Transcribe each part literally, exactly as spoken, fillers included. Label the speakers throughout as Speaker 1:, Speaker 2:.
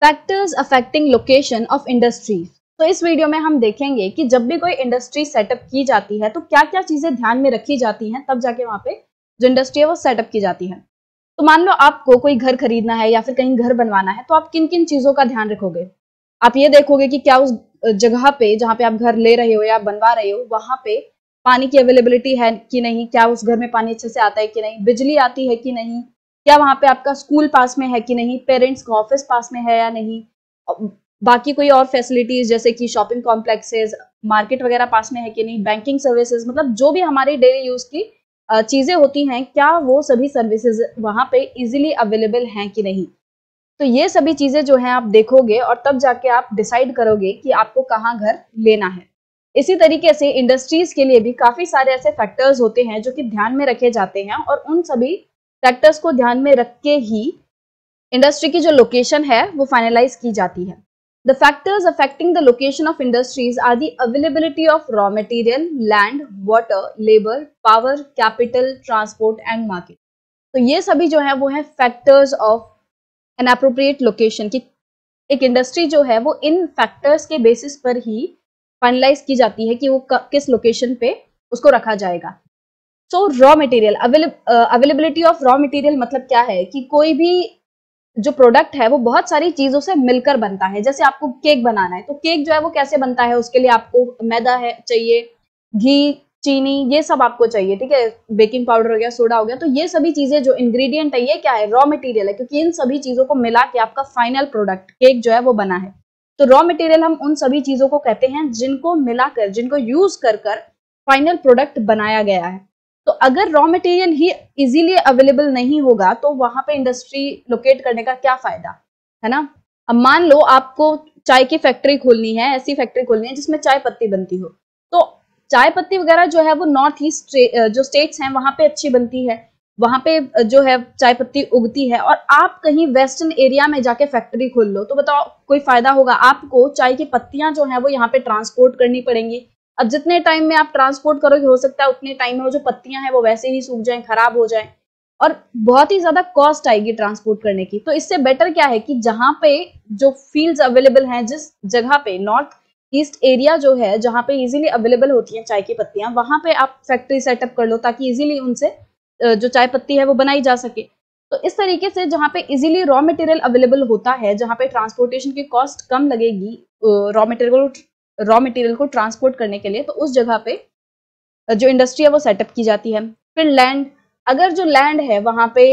Speaker 1: Factors affecting location of industry. तो इस video में हम देखेंगे कि जब भी कोई इंडस्ट्री सेटअप की जाती है तो क्या क्या चीजें ध्यान में रखी जाती हैं, तब जाके वहां पे जो इंडस्ट्री है वो सेटअप की जाती है। तो मान लो आपको कोई घर खरीदना है या फिर कहीं घर बनवाना है, तो आप किन किन चीजों का ध्यान रखोगे? आप ये देखोगे कि क्या उस जगह पे जहाँ पे आप घर ले रहे हो या बनवा रहे हो वहां पे पानी की अवेलेबिलिटी है कि नहीं, क्या उस घर में पानी अच्छे से आता है कि नहीं, बिजली आती है कि नहीं, क्या वहां पे आपका स्कूल पास में है कि नहीं, पेरेंट्स का ऑफिस पास में है या नहीं, बाकी कोई और फैसिलिटीज जैसे कि शॉपिंग कॉम्प्लेक्सेस, मार्केट वगैरह पास में है कि नहीं, बैंकिंग सर्विसेज, मतलब जो भी हमारी डेली यूज की चीजें होती हैं, क्या वो सभी सर्विसेज वहां पे इजीली अवेलेबल हैं कि नहीं। तो ये सभी चीजें जो हैं आप देखोगे और तब जाके आप डिसाइड करोगे कि आपको कहाँ घर लेना है। इसी तरीके से इंडस्ट्रीज के लिए भी काफी सारे ऐसे फैक्टर्स होते हैं जो कि ध्यान में रखे जाते हैं और उन सभी फैक्टर्स को ध्यान में रख के ही इंडस्ट्री की जो लोकेशन है वो फाइनलाइज की जाती है। The factors affecting the location of industries are the availability of raw material, land, water, labour, power, capital, transport and market. तो ये सभी जो है वो है factors of an appropriate location की एक इंडस्ट्री जो है वो इन फैक्टर्स के बेसिस पर ही फाइनलाइज की जाती है कि वो किस लोकेशन पे उसको रखा जाएगा। So raw material availability of raw material मतलब क्या है कि कोई भी जो प्रोडक्ट है वो बहुत सारी चीजों से मिलकर बनता है। जैसे आपको केक बनाना है तो केक जो है वो कैसे बनता है, उसके लिए आपको मैदा है चाहिए, घी, चीनी, ये सब आपको चाहिए, ठीक है, बेकिंग पाउडर हो गया, सोडा हो गया। तो ये सभी चीजें जो इंग्रेडिएंट है ये क्या है, रॉ मटेरियल है, क्योंकि इन सभी चीजों को मिला के आपका फाइनल प्रोडक्ट केक जो है वो बना है। तो रॉ मटेरियल हम उन सभी चीजों को कहते हैं जिनको मिलाकर, जिनको यूज कर कर फाइनल प्रोडक्ट बनाया गया है। तो अगर रॉ मटेरियल ही इजीली अवेलेबल नहीं होगा तो वहां पे इंडस्ट्री लोकेट करने का क्या फायदा, है ना। अब मान लो आपको चाय की फैक्ट्री खोलनी है, ऐसी फैक्ट्री खोलनी है जिसमें चाय पत्ती बनती हो, तो चाय पत्ती वगैरह जो है वो नॉर्थ ईस्ट जो स्टेट्स हैं वहां पे अच्छी बनती है, वहां पे जो है चाय पत्ती उगती है, और आप कहीं वेस्टर्न एरिया में जाके फैक्ट्री खोल लो तो बताओ कोई फायदा होगा? आपको चाय की पत्तियां जो है वो यहाँ पे ट्रांसपोर्ट करनी पड़ेंगी। अब जितने टाइम में आप ट्रांसपोर्ट करोगे हो सकता है उतने टाइम में वो जो पत्तियां हैं वो वैसे ही सूख जाएं, खराब हो जाएं, और बहुत ही ज्यादा कॉस्ट आएगी ट्रांसपोर्ट करने की। तो इससे बेटर क्या है कि जहां पे जो फील्ड्स अवेलेबल हैं, जिस जगह पे नॉर्थ ईस्ट एरिया जो है जहां पे इजीली अवेलेबल होती हैं चाय की पत्तियां, वहां पे आप फैक्ट्री सेटअप कर लो ताकि इजीली उनसे जो चाय पत्ती है वो बनाई जा सके। तो इस तरीके से जहां पे इजीली रॉ मटेरियल अवेलेबल होता है, जहां पे ट्रांसपोर्टेशन की कॉस्ट कम लगेगी रॉ मटेरियल रॉ मटेरियल को ट्रांसपोर्ट करने के लिए, तो उस जगह पे जो इंडस्ट्री है वो सेटअप की जाती है। फिर लैंड, अगर जो लैंड है वहां पे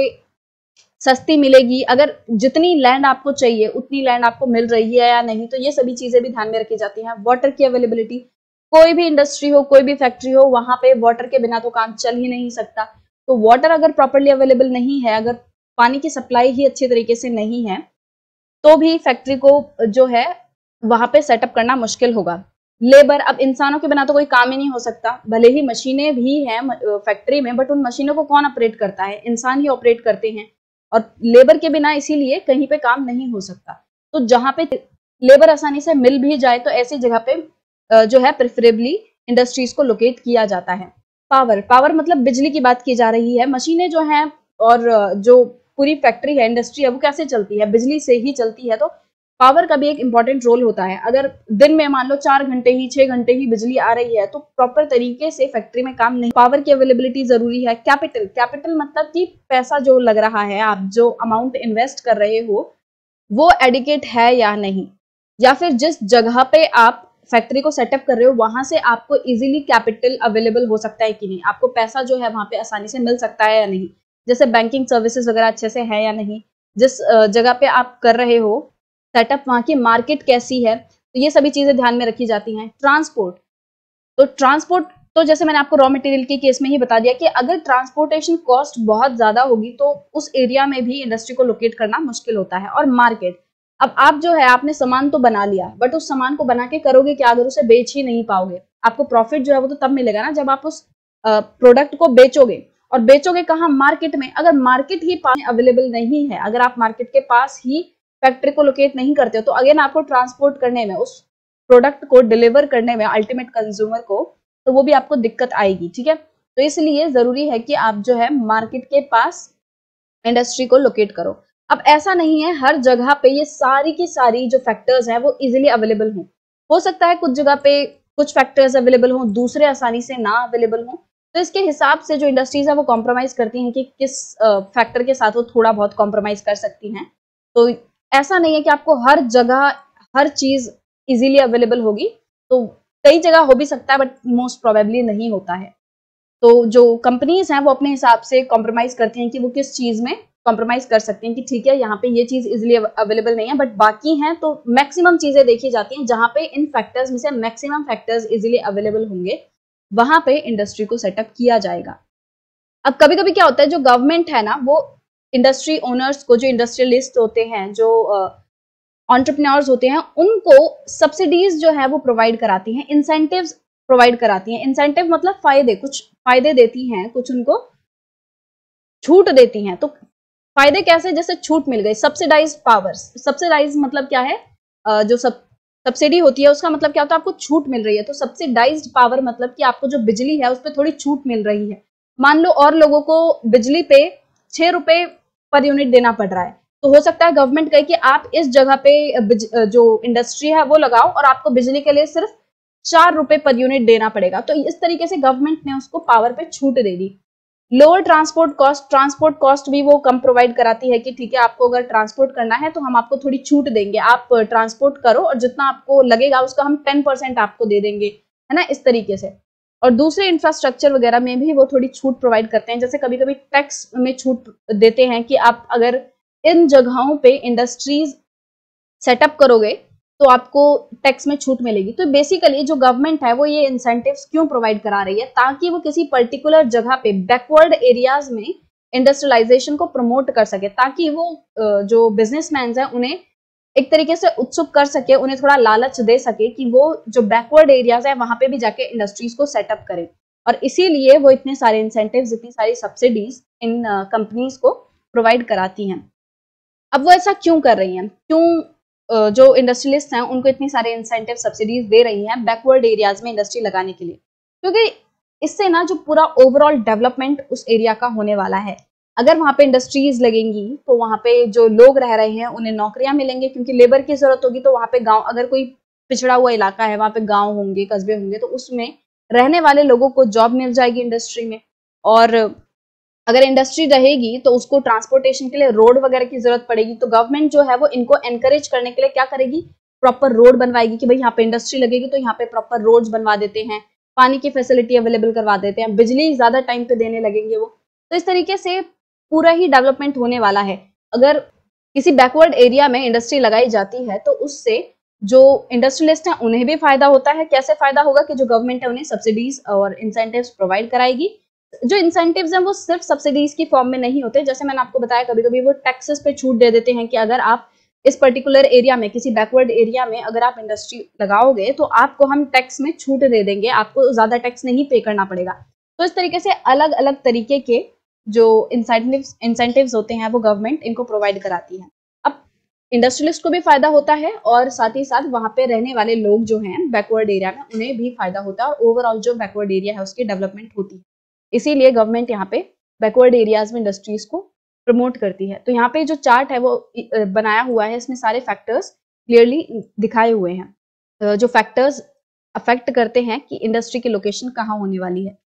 Speaker 1: सस्ती मिलेगी, अगर जितनी लैंड आपको चाहिए उतनी लैंड आपको मिल रही है या नहीं, तो ये सभी चीजें भी ध्यान में रखी जाती हैं। वाटर की अवेलेबिलिटी, कोई भी इंडस्ट्री हो, कोई भी फैक्ट्री हो, वहां पे वाटर के बिना तो काम चल ही नहीं सकता। तो वाटर अगर प्रॉपरली अवेलेबल नहीं है, अगर पानी की सप्लाई ही अच्छे तरीके से नहीं है, तो भी फैक्ट्री को जो है वहां पे सेटअप करना मुश्किल होगा। लेबर, अब इंसानों के बिना तो कोई काम ही नहीं हो सकता, भले ही मशीनें भी हैं फैक्ट्री में, बट उन मशीनों को कौन ऑपरेट करता है? इंसान ही ऑपरेट करते हैं, और लेबर के बिना इसीलिए कहीं पे काम नहीं हो सकता। तो जहां पे लेबर आसानी से मिल भी जाए तो ऐसी जगह पे जो है प्रेफरेबली इंडस्ट्रीज को लोकेट किया जाता है। पावर, पावर मतलब बिजली की बात की जा रही है। मशीनें जो हैं और जो पूरी फैक्ट्री है, इंडस्ट्री है, वो कैसे चलती है? बिजली से ही चलती है। तो पावर का भी एक इंपॉर्टेंट रोल होता है। अगर दिन में मान लो चार घंटे ही छह घंटे ही बिजली आ रही है तो प्रॉपर तरीके से फैक्ट्री में काम नहीं, पावर की अवेलेबिलिटी जरूरी है। कैपिटल, कैपिटल मतलब कि पैसा जो लग रहा है, आप जो अमाउंट इन्वेस्ट कर रहे हो वो एडिकेट है या नहीं, या फिर जिस जगह पे आप फैक्ट्री को सेटअप कर रहे हो वहां से आपको इजीली कैपिटल अवेलेबल हो सकता है कि नहीं, आपको पैसा जो है वहां पे आसानी से मिल सकता है या नहीं, जैसे बैंकिंग सर्विसेज वगैरह अच्छे से है या नहीं, जिस जगह पे आप कर रहे हो सेटअप वहां की मार्केट कैसी है, तो ये सभी चीजें ध्यान में रखी जाती हैं। ट्रांसपोर्ट, तो ट्रांसपोर्ट तो जैसे मैंने आपको रॉ मटेरियल के केस में ही बता दिया कि अगर ट्रांसपोर्टेशन कॉस्ट बहुत ज्यादा होगी तो उस एरिया में भी इंडस्ट्री को लोकेट करना मुश्किल होता है। और मार्केट, अब आप जो है आपने सामान तो बना लिया, बट उस सामान को बना के करोगे क्या अगर उसे बेच ही नहीं पाओगे? आपको प्रॉफिट जो है वो तो तब मिलेगा ना जब आप उस प्रोडक्ट को बेचोगे, और बेचोगे कहाँ? मार्केट में। अगर मार्केट ही पास अवेलेबल नहीं है, अगर आप मार्केट के पास ही फैक्ट्री को लोकेट नहीं करते हो, तो अगेन आपको ट्रांसपोर्ट करने में, उस प्रोडक्ट को डिलीवर करने में अल्टीमेट कंज्यूमर को, तो वो भी आपको दिक्कत आएगी, ठीक है। तो इसलिए जरूरी है कि आप जो है मार्केट के पास इंडस्ट्री को लोकेट करो। अब ऐसा नहीं है हर जगह पे ये सारी की सारी जो फैक्टर्स हैं वो इजीली अवेलेबल हों। हो सकता है कुछ जगह पे कुछ फैक्टर्स अवेलेबल हों, दूसरे आसानी से ना अवेलेबल हों। तो इसके हिसाब से जो इंडस्ट्रीज है वो कॉम्प्रोमाइज करती हैं कि किस फैक्टर के साथ वो थोड़ा बहुत कॉम्प्रोमाइज कर सकती हैं। तो ऐसा नहीं है कि आपको हर जगह हर चीज इजीली अवेलेबल होगी। तो कई जगह हो भी सकता है बट मोस्ट प्रोबेबली नहीं होता है। तो जो कंपनीज हैं वो अपने हिसाब से कॉम्प्रोमाइज करती हैं कि वो किस चीज में कॉम्प्रोमाइज कर सकते हैं कि ठीक है यहाँ पे ये चीज इजीली अवेलेबल नहीं है बट बाकी हैं तो मैक्सिमम चीजें देखी जाती हैं जहां पे इन फैक्टर्स में से मैक्सिमम फैक्टर्स इजीली अवेलेबल होंगे वहां पे इंडस्ट्री को सेटअप किया जाएगा। अब कभी कभी क्या होता है जो गवर्नमेंट है ना वो इंडस्ट्री ओनर्स को, जो इंडस्ट्रियलिस्ट होते हैं, जो एंटरप्रेन्योर्स होते हैं, उनको सब्सिडीज जो है वो प्रोवाइड कराती हैं, इंसेंटिव्स प्रोवाइड कराती हैं। इंसेंटिव मतलब फायदे, कुछ फायदे देती हैं, कुछ उनको छूट देती हैं। तो फायदे कैसे, जैसे छूट मिल गई, सब्सिडाइज पावर्स। सब्सिडाइज मतलब क्या है, uh, जो सब सब्सिडी होती है उसका मतलब क्या होता है, आपको छूट मिल रही है। तो सब्सिडाइज्ड पावर मतलब कि आपको जो बिजली है उस पर थोड़ी छूट मिल रही है। मान लो और लोगों को बिजली पे छह रुपए पर यूनिट देना पड़ रहा है, तो हो सकता है गवर्नमेंट कहे कि आप इस जगह पे जो इंडस्ट्री है वो लगाओ और आपको बिजली के लिए सिर्फ चार रुपए पर यूनिट देना पड़ेगा। तो इस तरीके से गवर्नमेंट ने उसको पावर पे छूट दे दी। Lower transport cost, transport cost भी वो कम प्रोवाइड कराती है कि ठीक है आपको अगर ट्रांसपोर्ट करना है तो हम आपको थोड़ी छूट देंगे, आप ट्रांसपोर्ट करो और जितना आपको लगेगा उसका हम टेन परसेंट आपको दे देंगे, है ना, इस तरीके से। और दूसरे इंफ्रास्ट्रक्चर वगैरह में भी वो थोड़ी छूट प्रोवाइड करते हैं। जैसे कभी कभी टैक्स में छूट देते हैं कि आप अगर इन जगहों पे इंडस्ट्रीज सेटअप करोगे तो आपको टैक्स में छूट मिलेगी। तो बेसिकली जो गवर्नमेंट है वो ये इंसेंटिव्स क्यों प्रोवाइड करा रही है, ताकि वो किसी पर्टिकुलर जगह पे बैकवर्ड एरियाज में इंडस्ट्रियलाइजेशन को प्रमोट कर सके, ताकि वो जो बिजनेसमैन हैं उन्हें एक तरीके से उत्सुक कर सके, उन्हें थोड़ा लालच दे सके कि वो जो बैकवर्ड एरियाज है वहां पे भी जाके इंडस्ट्रीज को सेटअप करें। और इसीलिए वो इतने सारे इंसेंटिव्स, इतनी सारी सब्सिडीज इन कंपनीज को प्रोवाइड कराती हैं। अब वो ऐसा क्यों कर रही हैं, क्यों जो इंडस्ट्रियलिस्ट हैं उनको इतनी सारे इंसेंटिव सब्सिडीज दे रही हैं बैकवर्ड एरियाज में इंडस्ट्री लगाने के लिए? क्योंकि इससे ना जो पूरा ओवरऑल डेवलपमेंट उस एरिया का होने वाला है। अगर वहां पे इंडस्ट्रीज लगेंगी तो वहां पे जो लोग रह रहे हैं उन्हें नौकरियां मिलेंगी, क्योंकि लेबर की जरूरत होगी। तो वहां पे गांव, अगर कोई पिछड़ा हुआ इलाका है वहां पे गांव होंगे, कस्बे होंगे, तो उसमें रहने वाले लोगों को जॉब मिल जाएगी इंडस्ट्री में। और अगर इंडस्ट्री रहेगी तो उसको ट्रांसपोर्टेशन के लिए रोड वगैरह की जरूरत पड़ेगी। तो गवर्नमेंट जो है वो इनको एनकरेज करने के लिए क्या करेगी, प्रॉपर रोड बनवाएगी कि भाई यहाँ पे इंडस्ट्री लगेगी तो यहाँ पे प्रॉपर रोड्स बनवा देते हैं, पानी की फैसिलिटी अवेलेबल करवा देते हैं, बिजली ज्यादा टाइम पे देने लगेंगे वो। तो इस तरीके से पूरा ही डेवलपमेंट होने वाला है। अगर किसी बैकवर्ड एरिया में इंडस्ट्री लगाई जाती है तो उससे जो इंडस्ट्रियलिस्ट हैं उन्हें भी फायदा होता है। कैसे फायदा होगा कि जो गवर्नमेंट है उन्हें सब्सिडीज और इंसेंटिव्स प्रोवाइड कराएगी। जो इंसेंटिव्स हैं वो सिर्फ सब्सिडीज की फॉर्म में नहीं होते, जैसे मैंने आपको बताया कभी कभी वो टैक्सेस पे छूट दे देते हैं कि अगर आप इस पर्टिकुलर एरिया में, किसी बैकवर्ड एरिया में अगर आप इंडस्ट्री लगाओगे तो आपको हम टैक्स में छूट दे देंगे, आपको ज्यादा टैक्स नहीं पे करना पड़ेगा। तो इस तरीके से अलग अलग तरीके के जो इंसेंटिव्स इंसेंटिव्स होते हैं वो गवर्नमेंट इनको प्रोवाइड कराती है। अब इंडस्ट्रियलिस्ट को भी फायदा होता है और साथ ही साथ वहां पे रहने वाले लोग जो हैं बैकवर्ड एरिया में उन्हें भी फायदा होता है और ओवरऑल जो बैकवर्ड एरिया है उसकी डेवलपमेंट होती है। इसीलिए गवर्नमेंट यहाँ पे बैकवर्ड एरियाज में इंडस्ट्रीज को प्रमोट करती है। तो यहाँ पे जो चार्ट है वो बनाया हुआ है, इसमें सारे फैक्टर्स क्लियरली दिखाए हुए हैं, जो फैक्टर्स अफेक्ट करते हैं कि इंडस्ट्री की लोकेशन कहाँ होने वाली है।